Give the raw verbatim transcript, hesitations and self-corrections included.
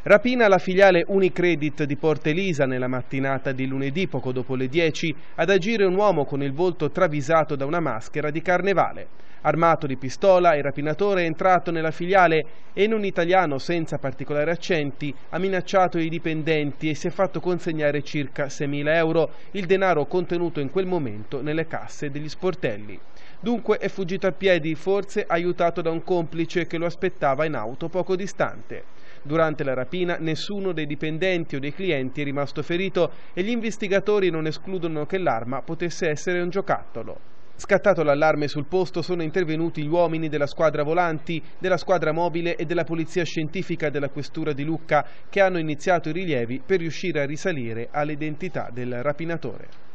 Rapina alla filiale Unicredit di Porta Elisa nella mattinata di lunedì, poco dopo le dieci, ad agire un uomo con il volto travisato da una maschera di carnevale. Armato di pistola, il rapinatore è entrato nella filiale e in un italiano senza particolari accenti ha minacciato i dipendenti e si è fatto consegnare circa seimila euro, il denaro contenuto in quel momento nelle casse degli sportelli. Dunque è fuggito a piedi, forse aiutato da un complice che lo aspettava in auto poco distante. Durante la rapina nessuno dei dipendenti o dei clienti è rimasto ferito e gli investigatori non escludono che l'arma potesse essere un giocattolo. Scattato l'allarme sul posto sono intervenuti gli uomini della squadra volanti, della squadra mobile e della polizia scientifica della questura di Lucca che hanno iniziato i rilievi per riuscire a risalire all'identità del rapinatore.